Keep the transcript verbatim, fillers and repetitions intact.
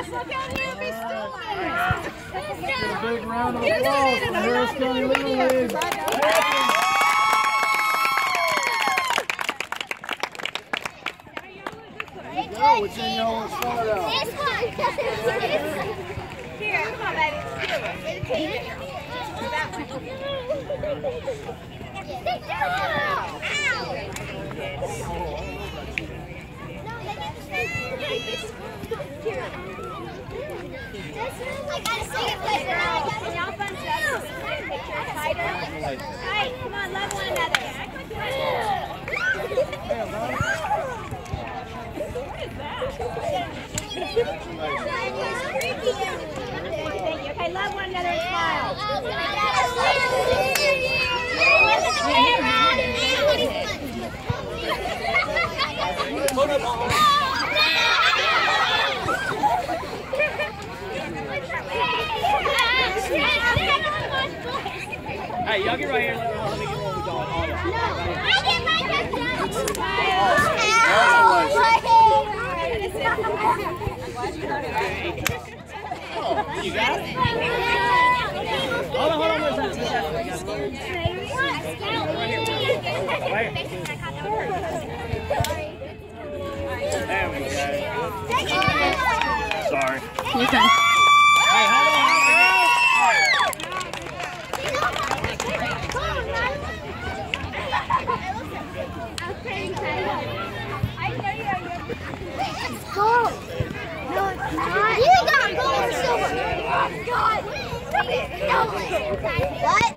Look out here, be still. Get a big round of applause for Harris County Little League. Go, which one y'all want to start out? This one. Here, come on, baby. Here. That one. I gotta see it play around. Can y'all bunch up? Picture tighter. Right, come on, love one another. Okay, love one another and smile. Hey, y'all get right here. Let me get one with y'all. I get my Oh, you got it? Hold on, hold on. Where's that? Where's that? Right here. Right here. There we go. Sorry. Okay. Hey, hold on. Let's go. No, it's not. You got gold and silver. God. No. What?